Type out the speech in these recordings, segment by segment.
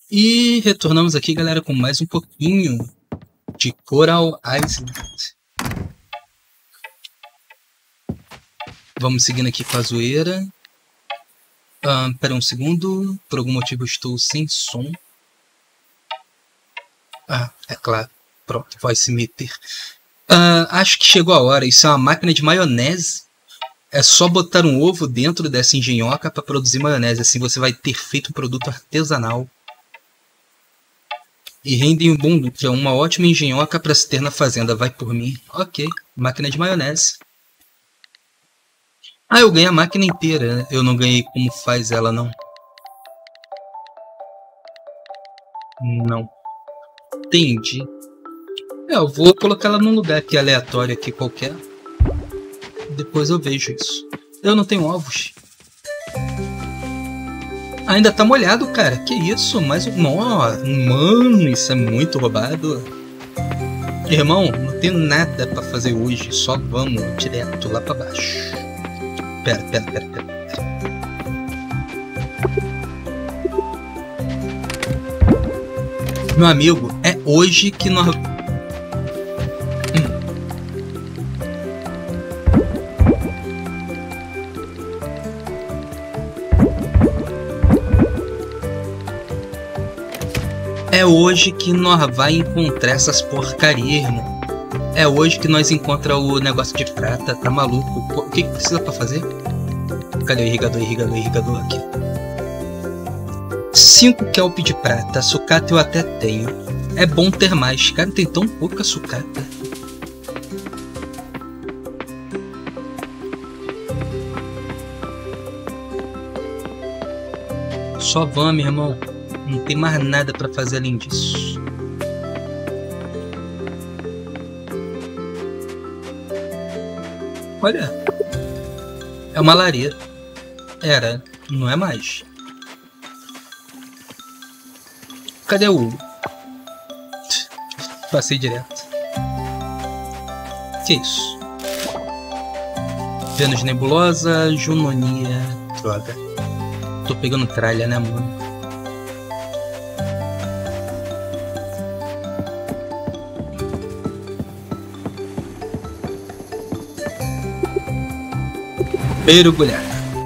E retornamos aqui, galera, com mais um pouquinho de Coral Island. Vamos seguindo aqui com a zoeira. Espera um segundo. Por algum motivo eu estou sem som. É claro. Pronto, vai se meter. Acho que chegou a hora. Isso é uma máquina de maionese. É só botar um ovo dentro dessa engenhoca para produzir maionese. Assim você vai ter feito um produto artesanal. E rendem um bom lucro. É uma ótima engenhoca para se ter na fazenda. Vai por mim. Ok. Máquina de maionese. Eu ganhei a máquina inteira. Eu não ganhei como faz ela, não. Não. Entendi. Eu vou colocar ela num lugar aqui aleatório aqui qualquer. Depois eu vejo isso. Eu não tenho ovos. Ainda tá molhado, cara. Que isso? Mais um... Mano, isso é muito roubado. Irmão, não tenho nada pra fazer hoje. Só vamos direto lá pra baixo. Pera. Meu amigo, é hoje que nós... É hoje que nós vai encontrar essas porcaria, irmão. É hoje que nós encontra o negócio de prata, tá maluco? O que precisa pra fazer? Cadê o irrigador aqui? 5 kelp de prata, sucata eu até tenho. É bom ter mais, cara, tem tão pouca sucata. Só vamos, irmão. Não tem mais nada pra fazer além disso. Olha. É uma lareira. Era. Não é mais. Cadê o... Passei direto. Que isso? Vênus nebulosa, Junonia. Droga. Tô pegando tralha, né, mano? Mergulhar.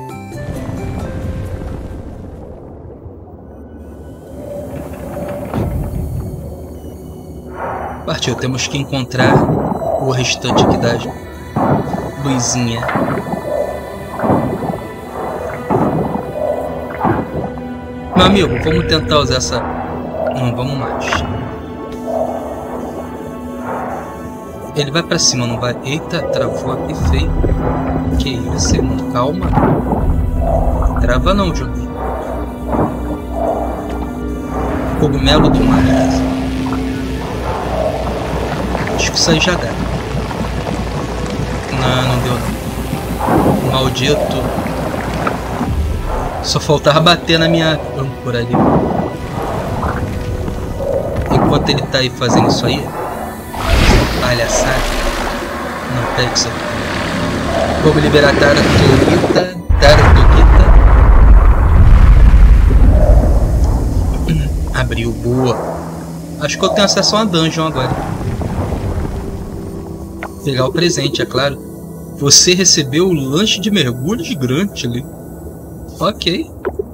Partiu, temos que encontrar o restante aqui da luzinha. Meu amigo, vamos tentar usar essa... Não, vamos mais. Ele vai pra cima, não vai? Eita, travou aqui feio. Que isso, irmão? Calma. Trava não, Juninho. Cogumelo do mar. Acho que isso aí já dá. Não deu não. Maldito. Só faltava bater na minha âncora ali. Enquanto ele tá aí fazendo isso aí. Palhaçada. Não, pega isso aqui. Vamos liberar a Taratuguita. Abriu, boa. Acho que eu tenho acesso a uma dungeon agora. Pegar o presente, é claro. Você recebeu o lanche de mergulho gigante ali. Ok.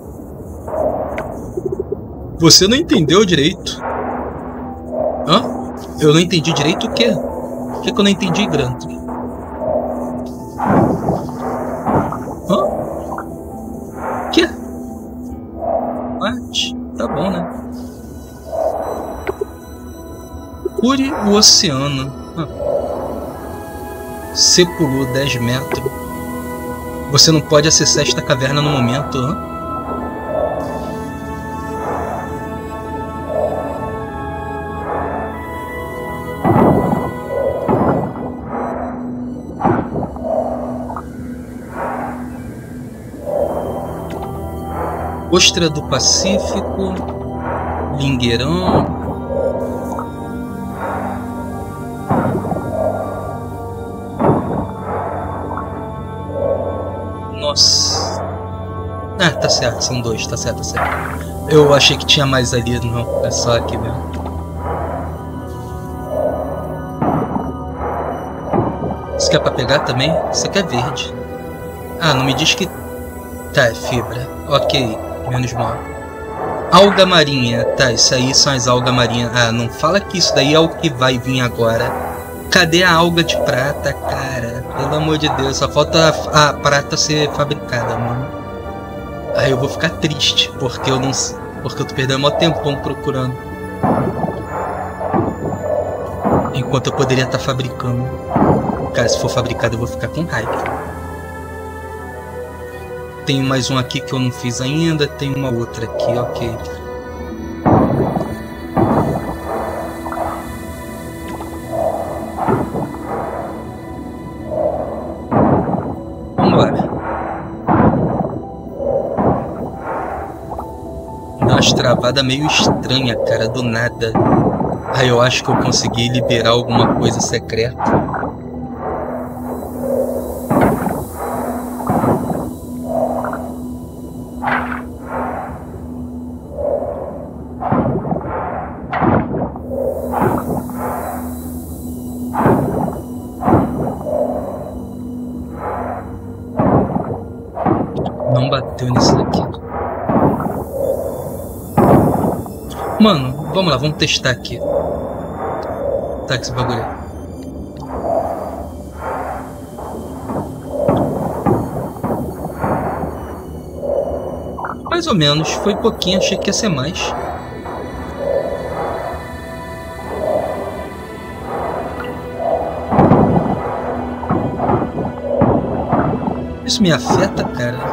Você não entendeu direito. Hã? Eu não entendi direito o quê? O que eu não entendi, Granto? Que? What? Tá bom, né? Cure o oceano. Você pulou 10 metros. Você não pode acessar esta caverna no momento. Ostra do Pacífico, Lingueirão. Nossa. Ah, tá certo, são dois, tá certo, tá certo. Eu achei que tinha mais ali, não. É só aqui mesmo. Isso aqui é pra pegar também? Isso aqui é verde. Ah, não me diz que... Tá, é fibra. Ok, menos mal. Alga marinha. Tá, isso aí são as algas marinhas. Ah, não fala que isso daí é o que vai vir agora. Cadê a alga de prata, cara? Pelo amor de Deus, só falta a prata ser fabricada, mano. Aí eu vou ficar triste, porque eu não... Porque eu tô perdendo mó tempão procurando. Enquanto eu poderia estar fabricando. Cara, se for fabricado eu vou ficar com raiva. Tem mais um aqui que eu não fiz ainda. Tem uma outra aqui, ok. Vambora. Dá umas travadas meio estranha, cara, do nada. Aí eu acho que eu consegui liberar alguma coisa secreta. Não bateu nisso daqui. Mano, vamos lá, vamos testar aqui. Tá, que esse bagulho aí. Mais ou menos, foi pouquinho, achei que ia ser mais. Isso me afeta, cara?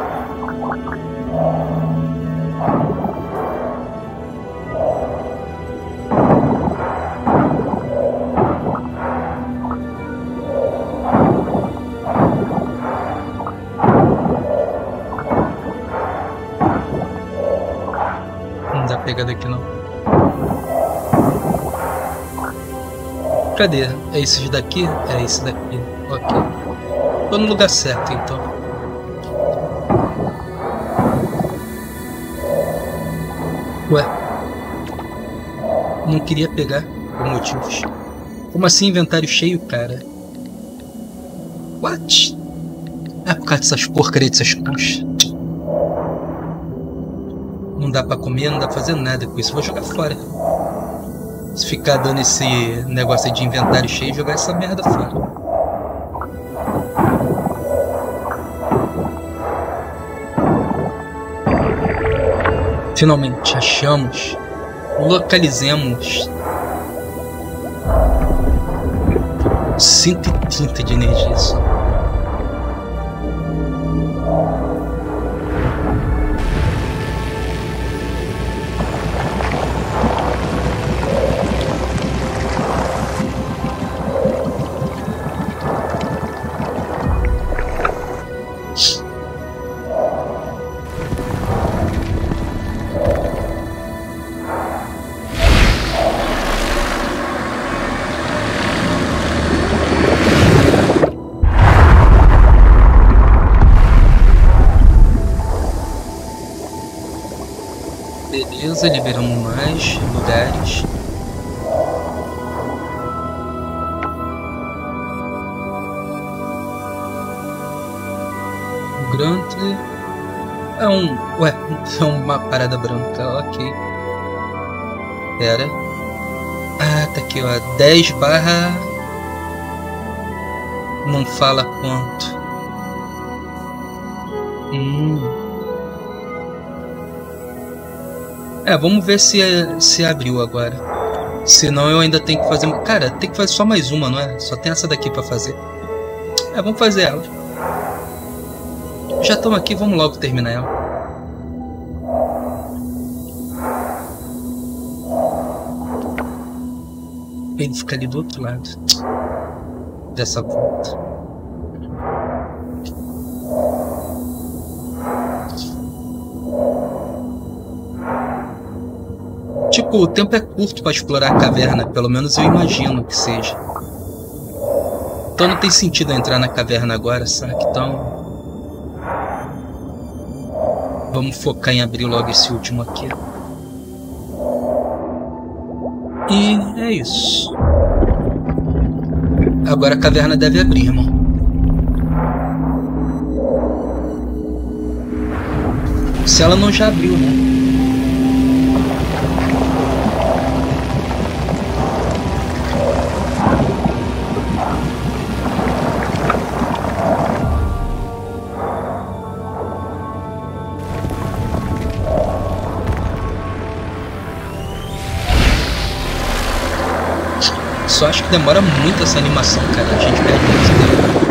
Não dá pegada aqui não. Cadê? É esses daqui? É esse daqui. Ok. Tô no lugar certo então. Ué. Não queria pegar por motivos. Como assim inventário cheio, cara? What? É por causa dessas porcarias dessas conchas. Não dá pra comer, não dá pra fazer nada com isso. Vou jogar fora. Se ficar dando esse negócio aí de inventário cheio, jogar essa merda fora. Finalmente achamos. Localizemos 130 de energia só. Beleza, liberamos mais lugares. O Grant é um... Ué, é uma parada branca, ok. Pera. Ah, tá aqui, ó. 10 barra... Não fala quanto. É, vamos ver se abriu agora. Senão eu ainda tenho que fazer... Cara, tem que fazer só mais uma, não é? Só tem essa daqui pra fazer. É, vamos fazer ela. Já estamos aqui, vamos logo terminar ela. Ele fica ali do outro lado. Dessa volta. Tipo, o tempo é curto para explorar a caverna, pelo menos eu imagino que seja. Então não tem sentido eu entrar na caverna agora, sabe? Então... Vamos focar em abrir logo esse último aqui. E é isso. Agora a caverna deve abrir, irmão. Se ela não já abriu, né? Só acho que demora muito essa animação, cara. A gente perde muito tempo.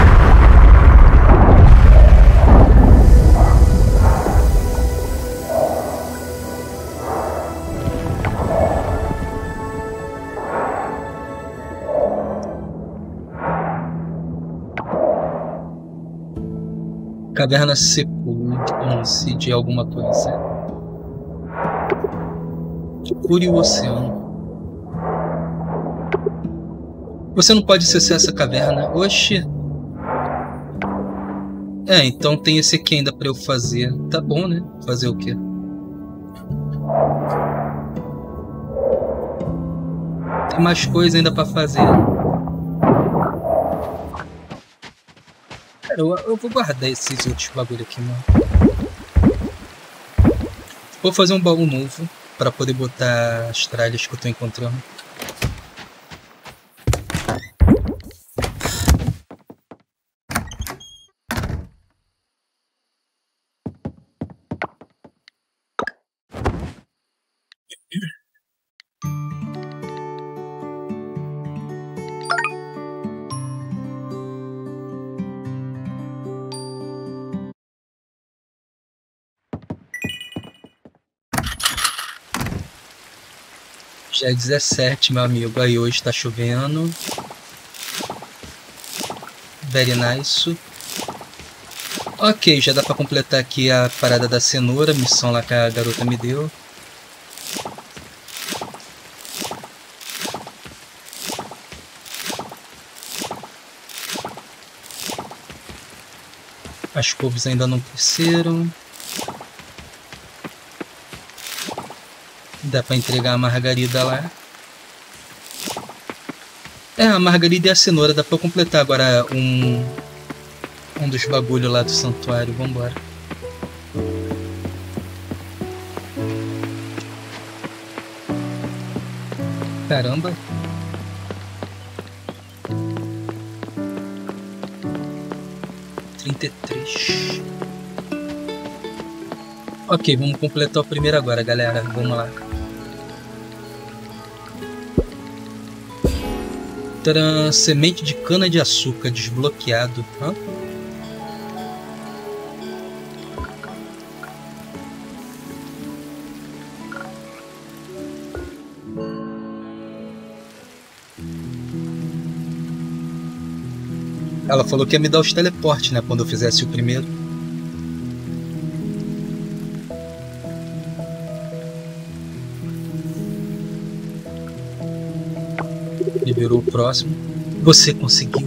Caverna Sepulcro de alguma coisa. Cure o oceano. Você não pode acessar essa caverna. Oxi. É, então tem esse aqui ainda pra eu fazer. Tá bom, né? Fazer o quê? Tem mais coisa ainda pra fazer. Cara, eu vou guardar esses outros bagulho aqui, mano. Vou fazer um baú novo pra poder botar as tralhas que eu tô encontrando. Já é 17, meu amigo. Aí hoje tá chovendo. Very nice. Ok, já dá pra completar aqui a parada da cenoura, a missão lá que a garota me deu. As couves ainda não cresceram. Dá pra entregar a margarida lá. É, a margarida e a cenoura. Dá pra completar agora um dos bagulhos lá do santuário. Vambora. Caramba. Ok, vamos completar o primeiro agora, galera. Vamos lá. Tcharam, semente de cana de açúcar desbloqueado. Hã? Ela falou que ia me dar os teleportes, né? Quando eu fizesse o primeiro. Liberou o próximo. Você conseguiu.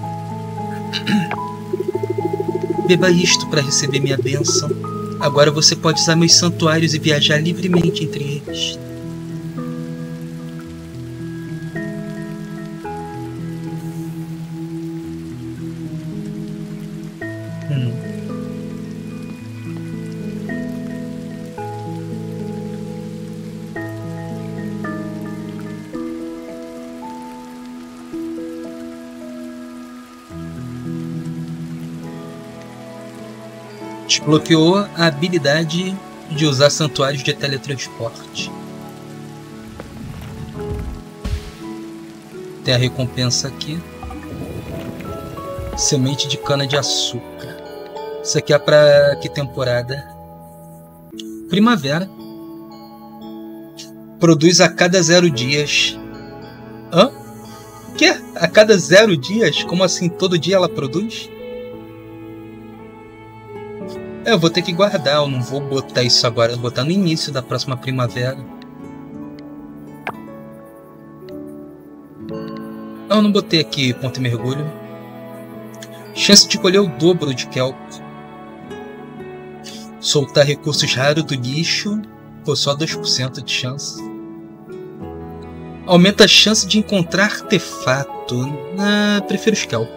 Beba isto para receber minha bênção. Agora você pode usar meus santuários e viajar livremente entre eles. Desbloqueou a habilidade de usar santuários de teletransporte. Tem a recompensa aqui. Semente de cana de açúcar. Isso aqui é pra que temporada? Primavera. Produz a cada 0 dias. Hã? Quê? A cada 0 dias? Como assim? Todo dia ela produz? Eu vou ter que guardar, eu não vou botar isso agora, eu vou botar no início da próxima primavera. Eu não botei aqui ponto e mergulho. Chance de colher o dobro de kelp. Soltar recursos raros do lixo, por só 2% de chance. Aumenta a chance de encontrar artefato. Prefiro Scalp.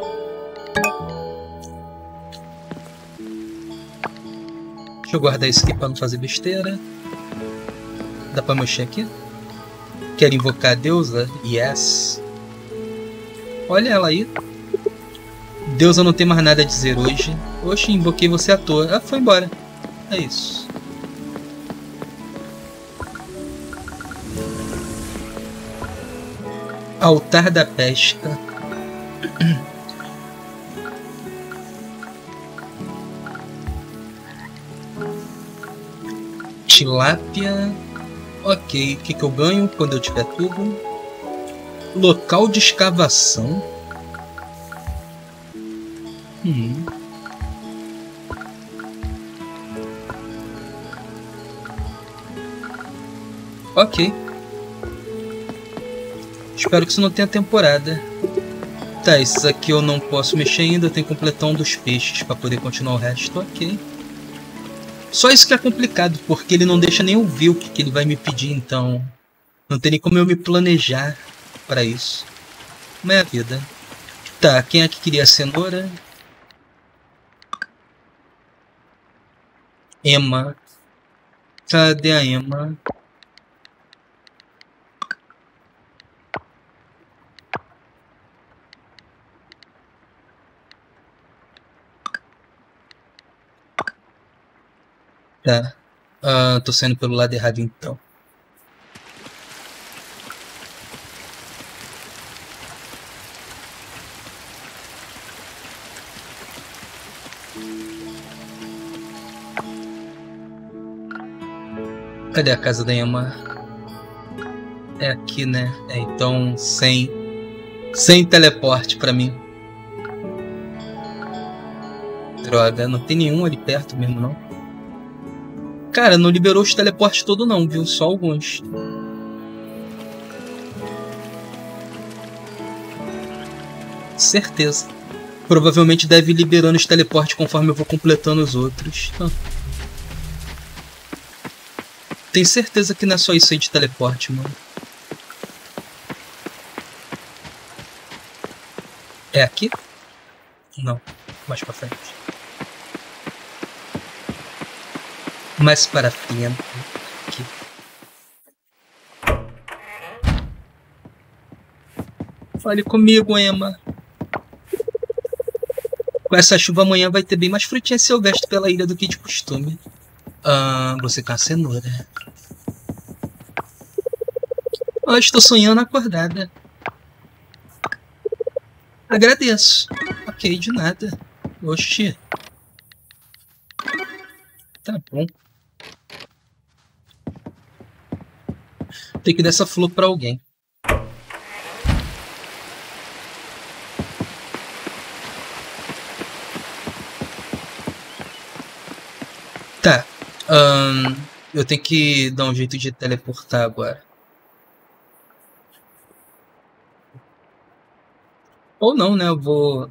Deixa eu guardar isso aqui para não fazer besteira. Dá para mexer aqui? Quero invocar a deusa? Yes. Olha ela aí. Deusa não tem mais nada a dizer hoje. Oxe, invoquei você à toa. Foi embora. É isso. Altar da pesca. Tilápia. Ok, o que eu ganho quando eu tiver tudo? Local de escavação. Ok. Espero que isso não tenha temporada. Tá, esses aqui eu não posso mexer ainda. Eu tenho que completar um dos peixes para poder continuar o resto. Ok. Só isso que é complicado, porque ele não deixa nem eu ver o que ele vai me pedir, então não tem nem como eu me planejar para isso. Mas é a vida. Tá, quem é que queria a cenoura? Emma. Cadê a Emma? Tá. Tô saindo pelo lado errado então. Cadê a casa da Emma? É aqui, né? Então sem teleporte pra mim. Droga, não tem nenhum ali perto mesmo não. Cara, não liberou os teleportes todos não, viu? Só alguns. Certeza. Provavelmente deve ir liberando os teleportes conforme eu vou completando os outros. Tenho certeza que não é só isso aí de teleporte, mano. É aqui? Não. Mais pra frente. Mais para frente. Aqui. Fale comigo, Emma. Com essa chuva amanhã vai ter bem mais frutinhas silvestres pela ilha do que de costume. Você com a cenoura. Estou sonhando acordada. Agradeço. Ok, de nada. Oxi. Tá bom. Tem que dar essa flor pra alguém. Tá. Eu tenho que dar um jeito de teleportar agora. Ou não, né? Eu vou...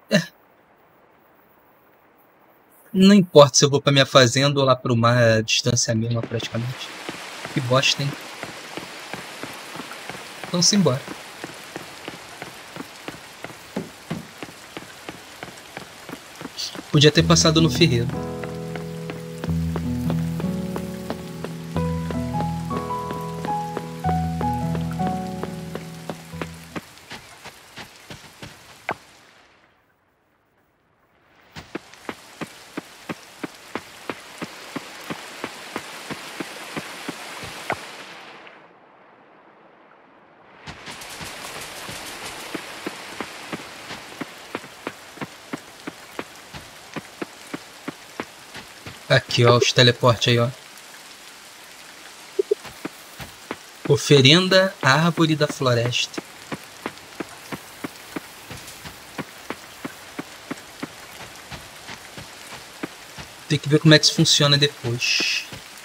Não importa se eu vou pra minha fazenda ou lá pro mar, a distância é a mesma praticamente. Que bosta, hein? Então simbora. Podia ter passado no ferreiro. Aqui, ó, os teleportes aí, ó. Oferenda à árvore da floresta. Tem que ver como é que isso funciona depois.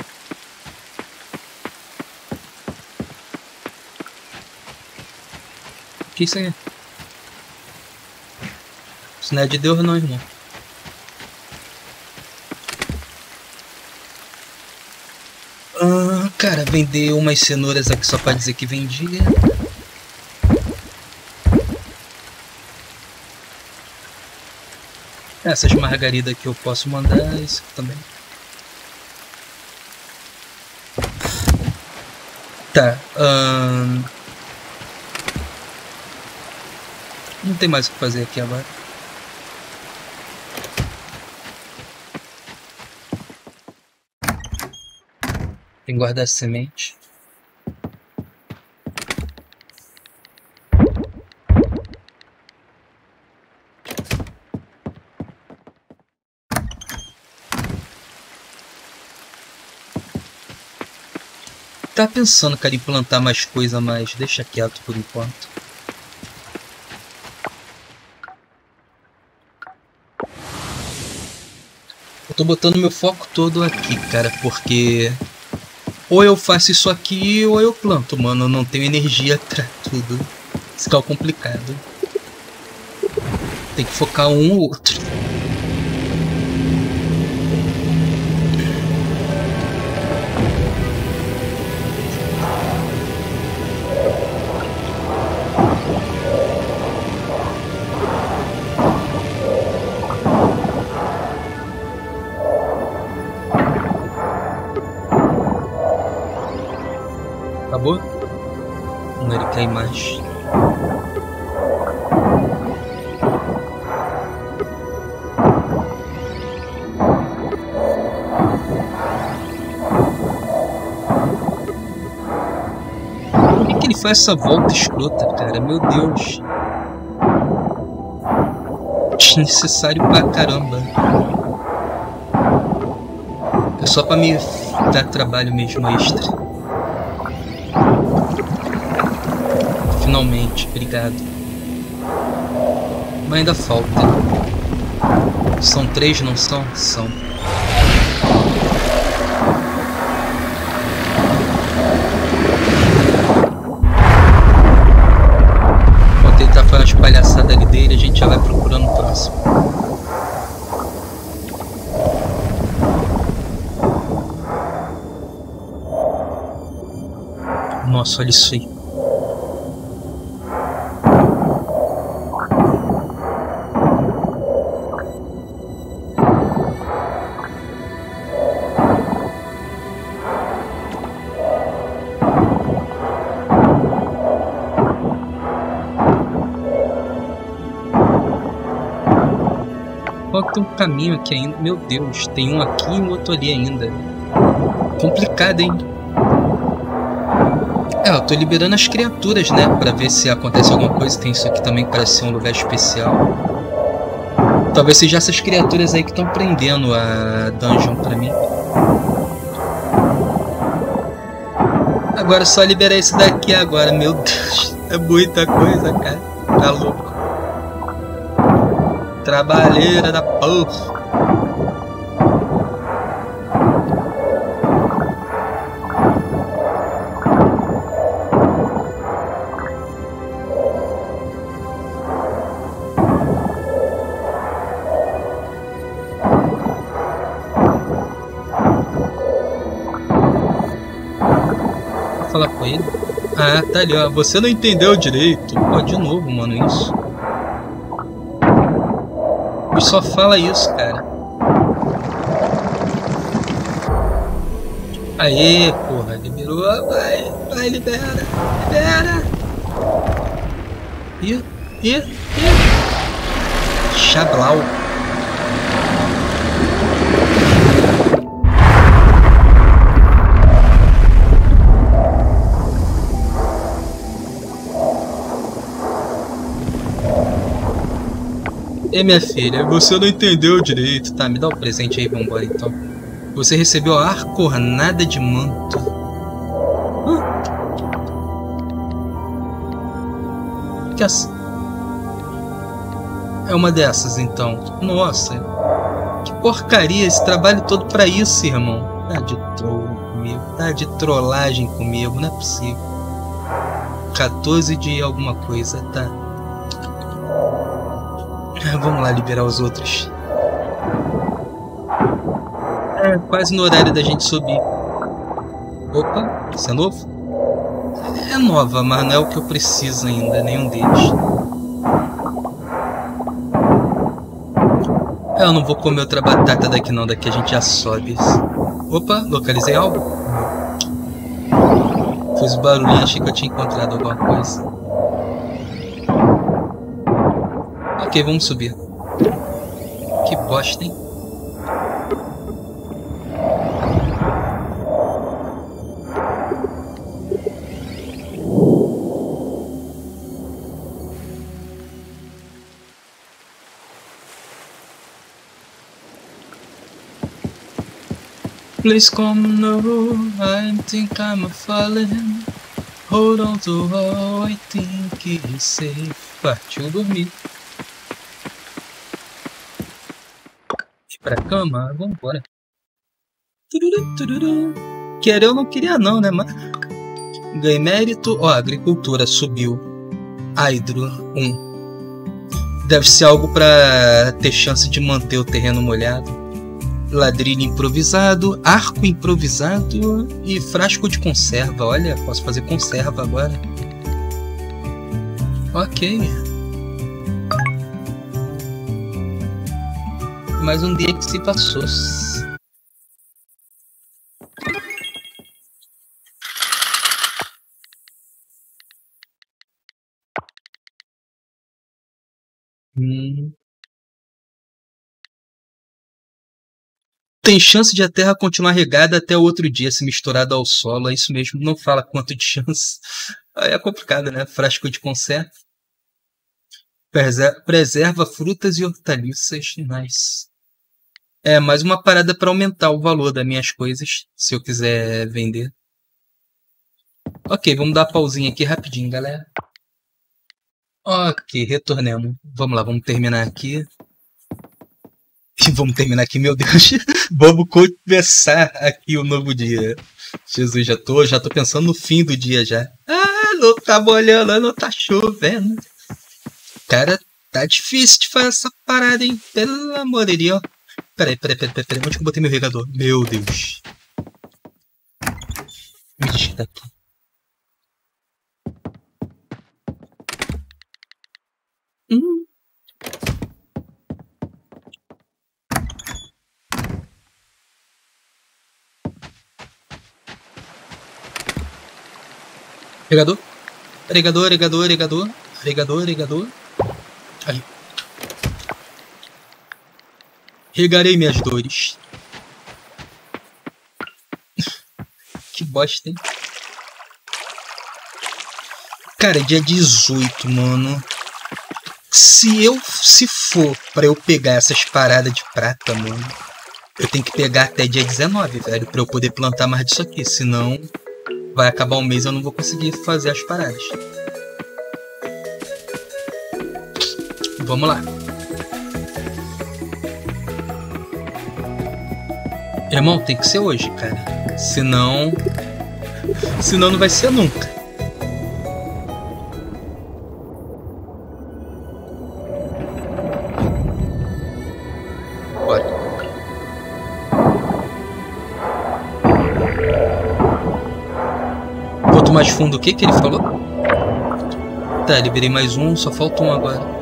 O que é isso aí? Isso não é de Deus não, irmão. Cara, vender umas cenouras aqui só pra dizer que vendia. Essas margaridas que eu posso mandar, isso também. Tá. Não tem mais o que fazer aqui agora. Tem que guardar semente. Tá pensando, cara, em plantar mais coisa, mas deixa quieto por enquanto. Eu tô botando meu foco todo aqui, cara, porque ou eu faço isso aqui ou eu planto, mano. Eu não tenho energia pra tudo. Isso que é o complicado. Tem que focar um ou outro. Acabou? Não, ele quer mais. Por que ele faz essa volta escrota, cara? Meu Deus. Desnecessário pra caramba. É só pra me dar trabalho mesmo extra. Finalmente, obrigado. Mas ainda falta. São 3, não são? São. Enquanto ele tá fazendo as palhaçadas ali dele, a gente já vai procurando o próximo. Nossa, olha isso aí. Falta um caminho aqui ainda. Meu Deus, tem um aqui e um outro ali ainda. Complicado, hein? Eu tô liberando as criaturas, né? Pra ver se acontece alguma coisa. Tem isso aqui também que parece ser um lugar especial. Talvez seja essas criaturas aí que estão prendendo a dungeon pra mim. Agora só liberar esse daqui agora. Meu Deus, é muita coisa, cara. Tá louco. Trabalheira da porra. Vou falar com ele. Ah, tá ali, ó. Você não entendeu direito. Pô, de novo, mano, isso. Só fala isso, cara. Aê, porra, liberou. Vai, libera. Ih. Chablau. Minha filha, você não entendeu direito. Tá, me dá o presente aí, vambora então. Você recebeu a Arcornada de Manto. Que é uma dessas então. Nossa, que porcaria, esse trabalho todo pra isso, irmão. Tá de troll comigo, tá de trollagem comigo, não é possível. 14 de alguma coisa, tá. Vamos lá liberar os outros. É quase no horário da gente subir. Opa, isso é novo? É nova, mas não é o que eu preciso ainda, nenhum deles. Eu não vou comer outra batata daqui não, daqui a gente já sobe. Opa, localizei algo? Fiz o barulhinho, achei que eu tinha encontrado alguma coisa. Ok, vamos subir. Que bosta, hein? Please come no, I think I'm falling. Hold on to all I think is safe. Partiu dormir. Ir pra cama? Vambora. Querer eu não queria não, né, mas... Ganhei mérito. Ó, agricultura subiu. Hydro 1. Deve ser algo pra ter chance de manter o terreno molhado. Ladrilho improvisado, arco improvisado e frasco de conserva. Olha, posso fazer conserva agora. Ok. Mais um dia que se passou. Tem chance de a terra continuar regada até o outro dia, se misturada ao solo. É isso mesmo, não fala quanto de chance. Aí é complicado, né? Frasco de conserva. Preserva frutas e hortaliças. Nice. É, mais uma parada para aumentar o valor das minhas coisas, se eu quiser vender. Ok, vamos dar uma pausinha aqui rapidinho, galera. Ok, retornemos. Vamos lá, vamos terminar aqui. Vamos terminar aqui, meu Deus. Vamos começar aqui o novo dia. Jesus, já tô pensando no fim do dia já. Ah, não tá molhando, não tá chovendo. Cara, tá difícil de fazer essa parada, hein? Pelo amor de Deus. Peraí. Onde que eu botei meu regador? Meu Deus. Me diz que tá aqui. Regador. Aí. Regarei minhas dores. Que bosta, hein? Cara, dia 18, mano. Se for pra eu pegar essas paradas de prata, mano, eu tenho que pegar até dia 19, velho, pra eu poder plantar mais disso aqui. Senão, vai acabar o mês e eu não vou conseguir fazer as paradas. Vamos lá. Irmão, tem que ser hoje, cara. Senão não vai ser nunca. Bora. Quanto mais fundo, o que ele falou? Tá, liberei mais um, só falta um agora.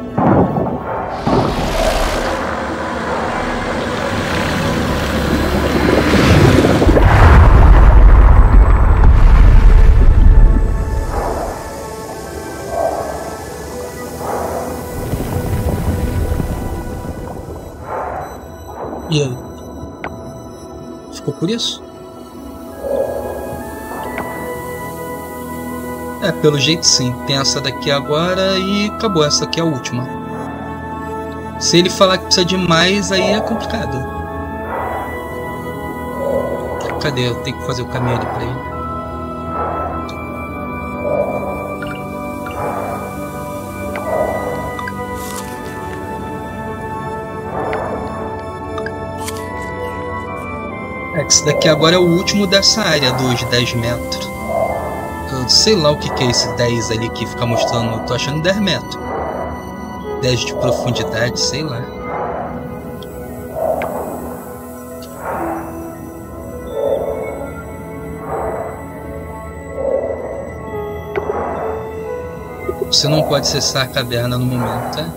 E aí? Ficou por isso? É, pelo jeito sim. Tem essa daqui agora e acabou. Essa aqui é a última. Se ele falar que precisa de mais, aí é complicado. Cadê? Eu tenho que fazer o caminho ali pra ele. Esse daqui agora é o último dessa área dos 10 metros. Eu sei lá o que é esse 10 ali que fica mostrando. Eu tô achando 10 metros. 10 de profundidade, sei lá. Você não pode acessar a caverna no momento, tá?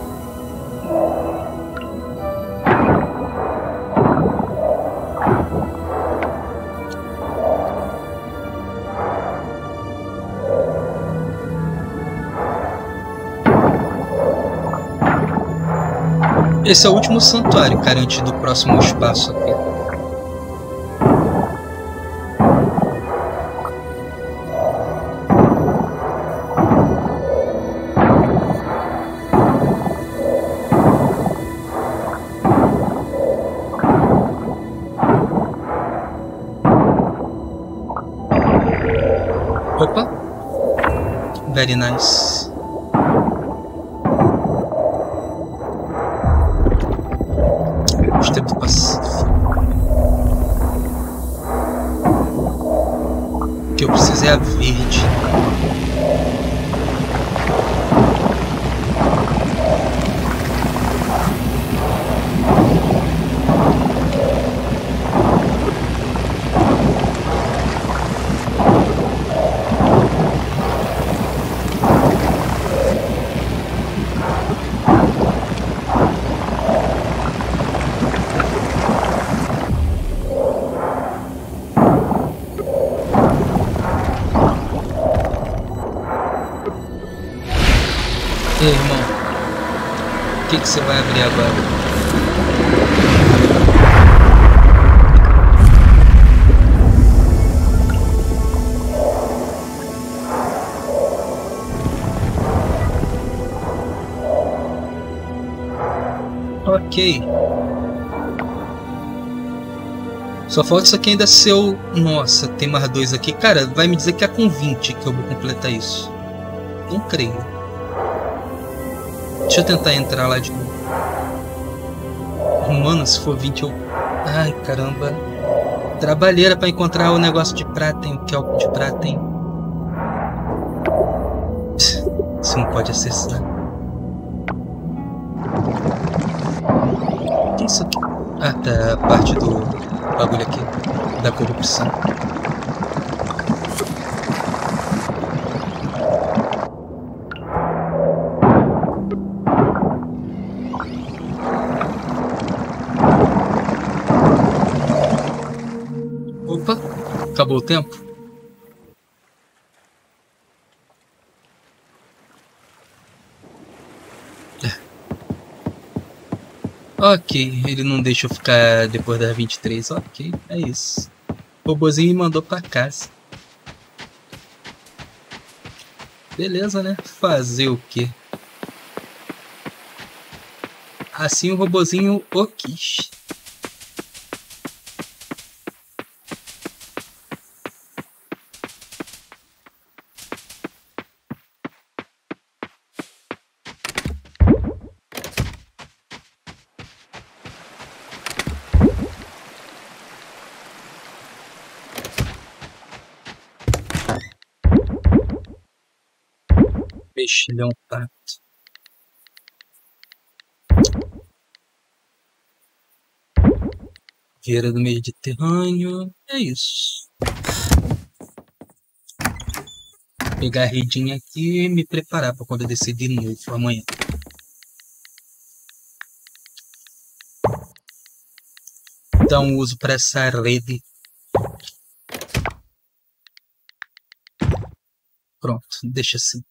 Esse é o último santuário, cara, antes do próximo espaço aqui. Opa! Very nice. Gostei do passivo. O que eu preciso é a verde. E aí, irmão, o que você vai abrir agora? Ok. Só falta isso aqui ainda ser o... Nossa, tem mais dois aqui. Cara, vai me dizer que é com 20 que eu vou completar isso. Não creio. Deixa eu tentar entrar lá de novo. Mano, se for 20 eu... Ai, caramba. Trabalheira pra encontrar o negócio de prata, hein? O que é o de prata, hein? Você não pode acessar. O que é isso aqui? Ah, tá. A parte do bagulho aqui. Da corrupção. Opa, acabou o tempo? Ok, ele não deixa eu ficar depois das 23. Ok, é isso. O robozinho me mandou pra casa. Beleza, né? Fazer o quê? Assim o robozinho o quis. Mexilhão pato. Vieira do Mediterrâneo. É isso. Pegar a redinha aqui e me preparar para quando eu descer de novo amanhã. Dar um uso para essa rede. Pronto, deixa assim.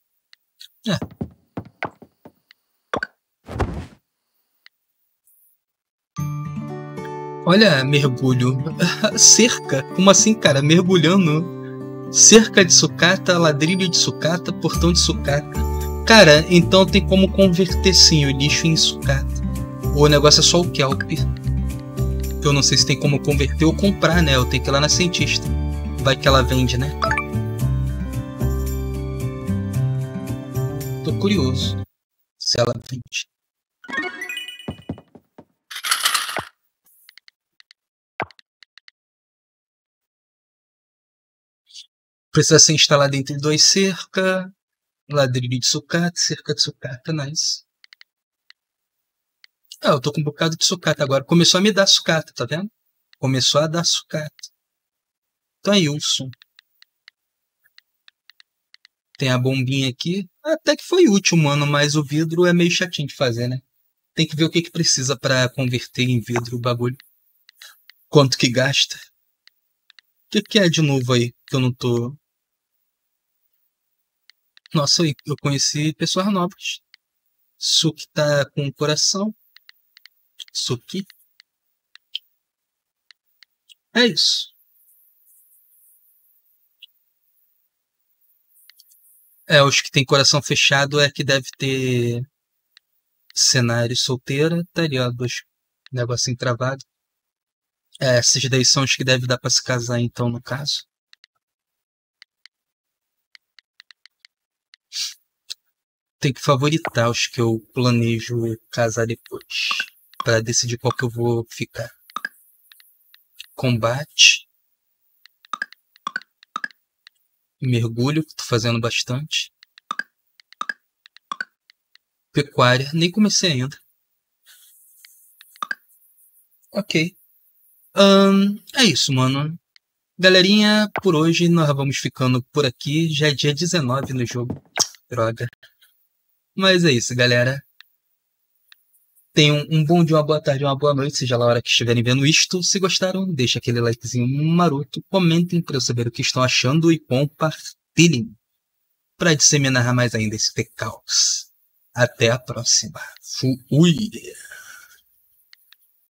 Olha, mergulho. Cerca? Como assim, cara? Mergulhando. Cerca de sucata, ladrilho de sucata, portão de sucata. Cara, então tem como converter sim o lixo em sucata. Ou o negócio é só o kelp. Eu não sei se tem como converter ou comprar, né? Eu tenho que ir lá na cientista. Vai que ela vende, né? Tô curioso se ela vende. Precisa ser instalado entre dois cerca. Ladrilho de sucata, cerca de sucata, nice. Ah, eu tô com um bocado de sucata agora. Começou a me dar sucata, tá vendo? Começou a dar sucata. Então é Wilson. Tem a bombinha aqui. Até que foi útil, mano, mas o vidro é meio chatinho de fazer, né? Tem que ver o que precisa pra converter em vidro o bagulho. Quanto que gasta. O que é de novo aí que eu não tô... Nossa, eu conheci pessoas novas. Suki tá com o coração. Suki. É isso. É, os que tem coração fechado é que deve ter cenário solteira, tá ligado? Dois negocinho travado. É, esses daí são os que deve dar pra se casar, então, no caso. Tem que favoritar os que eu planejo casar depois. Pra decidir qual que eu vou ficar. Combate. Mergulho, que tô fazendo bastante. Pecuária, nem comecei ainda. Ok. É isso, mano. Galerinha, por hoje nós vamos ficando por aqui. Já é dia 19 no jogo. Droga. Mas é isso, galera. Tenham um bom dia, uma boa tarde, uma boa noite, seja lá a hora que estiverem vendo isto. Se gostaram, deixa aquele likezinho maroto, comentem para eu saber o que estão achando e compartilhem para disseminar mais ainda esse caos. Até a próxima. Fui!